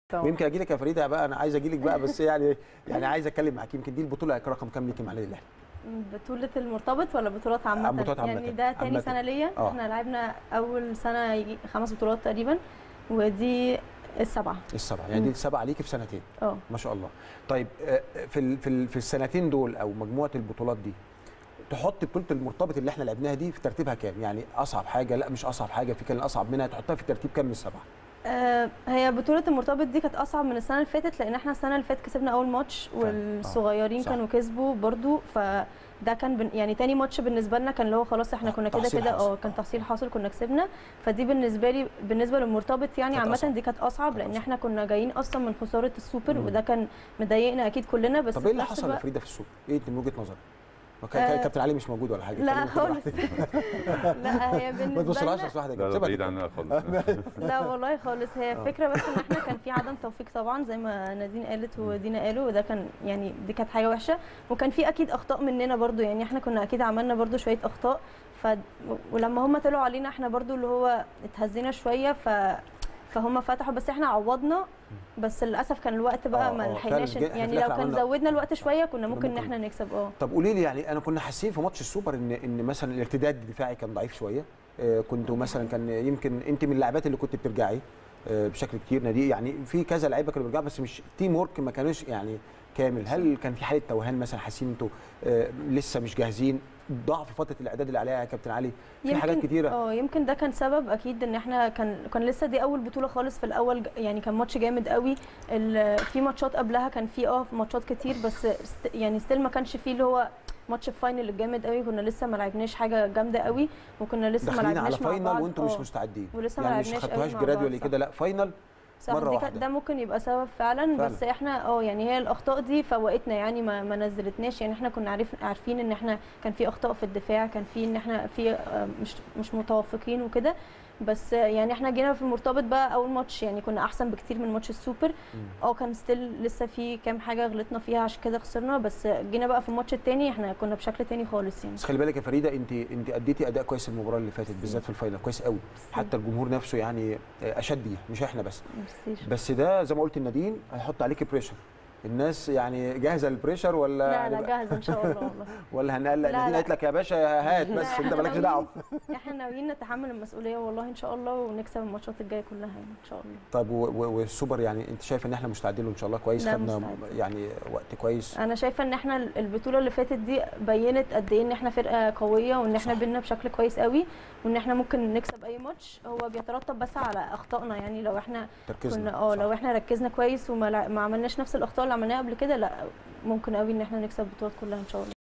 ويمكن اجي لك يا فريده بقى، انا عايز اجي لك بقى، بس يعني عايز اتكلم معاك. يمكن دي البطوله رقم كام ليكي مع النادي الاهلي؟ بطولة المرتبط ولا بطولات عامة؟ بطولات عامة. يعني ده تاني سنة ليا. احنا لعبنا أول سنة يجي 5 بطولات تقريبا، ودي السبعة. يعني دي السبعة ليكي في سنتين. ما شاء الله. طيب في السنتين دول أو مجموعة البطولات دي، تحط بطولة المرتبط اللي احنا لعبناها دي في ترتيبها كام؟ يعني أصعب حاجة؟ لا مش أصعب حاجة، في كان أصعب منها، تحطها في ترتيب كام من السبعة؟ هي بطولة المرتبط دي كانت أصعب من السنة اللي فاتت، لأن احنا السنة اللي فاتت كسبنا أول ماتش والصغيرين كانوا كسبوا برضو، فده كان يعني تاني ماتش بالنسبة لنا كان اللي هو خلاص احنا كنا كده كان تحصيل حاصل، كنا كسبنا. فدي بالنسبة للمرتبط يعني عامة دي كانت أصعب، لأن احنا كنا جايين أصلا من خسارة السوبر، وده كان مضايقنا أكيد كلنا. بس طب ايه اللي حصل يا فريدة في السوبر؟ ايه من وجهة نظرك؟ كابتن علي مش موجود ولا حاجه؟ لا خالص. لا هي بالنسبه ما تبصلهاش يا واحده كده، بعيد عنها خالص. لا والله خالص. هي الفكره بس ان احنا كان في عدم توفيق طبعا، زي ما نادين قالت ودينا قالوا، وده كان يعني دي كانت حاجه وحشه، وكان في اكيد اخطاء مننا برضو. يعني احنا كنا اكيد عملنا برضو شويه اخطاء، ولما هم طلعوا علينا احنا برضو اللي هو اتهزينا شويه، فهم فتحوا، بس احنا عوضنا. بس للاسف كان الوقت بقى ما لحقناش، يعني لو كان زودنا الوقت شويه كنا ممكن ان احنا نكسب. طب قولي لي، يعني انا كنا حاسين في ماتش السوبر ان مثلا الارتداد الدفاعي كان ضعيف شويه. كنتوا مثلا كان يمكن انت من اللاعبات اللي كنت بترجعي بشكل كتير نادي، يعني في كذا لعيبه كانوا بيرجعوا، بس مش تيم ورك، ما كانوش يعني كامل. هل كان في حاله توهان مثلا، حاسين انتوا لسه مش جاهزين؟ ضعف فتره الاعداد اللي عليها يا كابتن علي في حاجات كتيره. يمكن ده كان سبب اكيد، ان احنا كان لسه دي اول بطوله خالص. في الاول يعني كان ماتش جامد قوي، في ماتشات قبلها كان في ماتشات كتير، بس يعني ستيل ما كانش فيه اللي هو ماتش الفاينل الجامد قوي. كنا لسه ما لعبناش حاجه جامده قوي، وكنا لسه ما لعبناش مع بعض. فاينل وانتم مش مستعدين، ولسه يعني ما لعبناش مش خدتوهاش جرادولي كده، لا فاينل مره واحده. ده ممكن يبقى سبب فعلا. بس احنا يعني هي الاخطاء دي فوقتنا، يعني ما نزلتناش. يعني احنا كنا عارفين ان احنا كان في اخطاء في الدفاع، كان في ان احنا في مش متوافقين وكده. بس يعني احنا جينا في المرتبط بقى اول ماتش، يعني كنا احسن بكتير من ماتش السوبر. كان ستيل لسه في كام حاجه غلطنا فيها، عشان كده خسرنا. بس جينا بقى في الماتش الثاني احنا كنا بشكل ثاني خالص. يعني بس خلي بالك يا فريده، انت اديتي اداء كويس المباراه اللي فاتت بالذات في الفاينل، كويس قوي. حتى الجمهور نفسه يعني اشاد بيها، مش احنا بس ده زي ما قلت النادين هيحط عليكي بريشر. الناس يعني جاهزه للبريشر ولا؟ لا جاهزه ان شاء الله والله. ولا هنقلق؟ النادين قالت لك يا باشا هات بس انت مالكش دعوه. احنا ناويين نتحمل المسؤوليه والله ان شاء الله، ونكسب الماتشات الجايه كلها يعني ان شاء الله. طب والسوبر يعني انت شايف ان احنا مستعدين له ان شاء الله كويس؟ خدنا يعني وقت كويس. انا شايفه ان احنا البطوله اللي فاتت دي بينت قد ايه ان احنا فرقه قويه، وان احنا بينا بشكل كويس قوي، وان احنا ممكن نكسب اي ماتش. هو بيترتب بس على اخطائنا، يعني لو احنا كنا لو احنا ركزنا كويس وما عملناش نفس الاخطاء اللي عملناها قبل كده، لا ممكن قوي ان احنا نكسب البطولات كلها ان شاء الله.